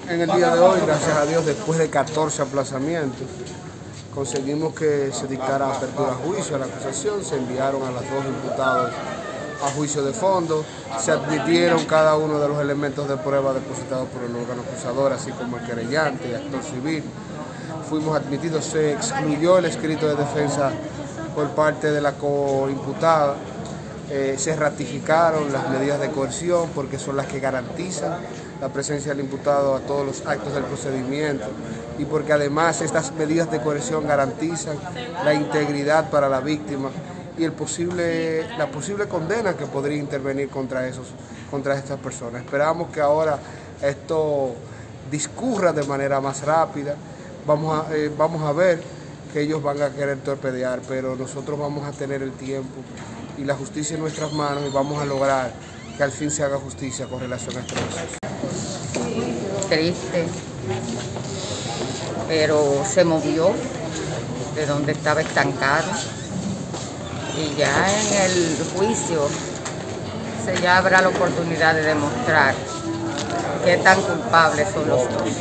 En el día de hoy, gracias a Dios, después de 14 aplazamientos, conseguimos que se dictara apertura a juicio a la acusación, se enviaron a los dos imputados a juicio de fondo, se admitieron cada uno de los elementos de prueba depositados por el órgano acusador, así como el querellante y actor civil. Fuimos admitidos, se excluyó el escrito de defensa por parte de la coimputada, se ratificaron las medidas de coerción porque son las que garantizan la presencia del imputado a todos los actos del procedimiento y porque además estas medidas de coerción garantizan la integridad para la víctima y la posible condena que podría intervenir contra estas personas. Esperamos que ahora esto discurra de manera más rápida. Vamos a ver que ellos van a querer torpedear, pero nosotros vamos a tener el tiempo y la justicia en nuestras manos y vamos a lograr que al fin se haga justicia con relación a este proceso. Triste, pero se movió de donde estaba estancado y ya en el juicio ya habrá la oportunidad de demostrar qué tan culpables son los dos.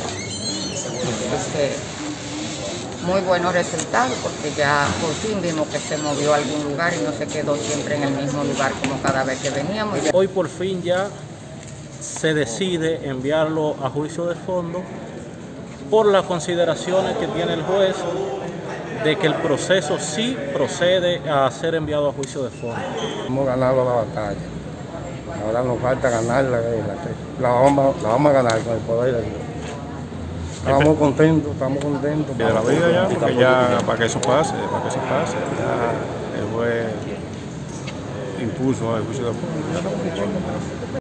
Muy buenos resultados porque ya por fin vimos que se movió a algún lugar y no se quedó siempre en el mismo lugar como cada vez que veníamos. Hoy por fin ya se decide enviarlo a juicio de fondo por las consideraciones que tiene el juez de que el proceso sí procede a ser enviado a juicio de fondo. Hemos ganado la batalla, ahora nos falta ganarla, la vamos a ganar con el poder de Dios. Estamos contentos. De la vida ya, porque ya para que eso pase, ya el juez impuso el juicio de fondo.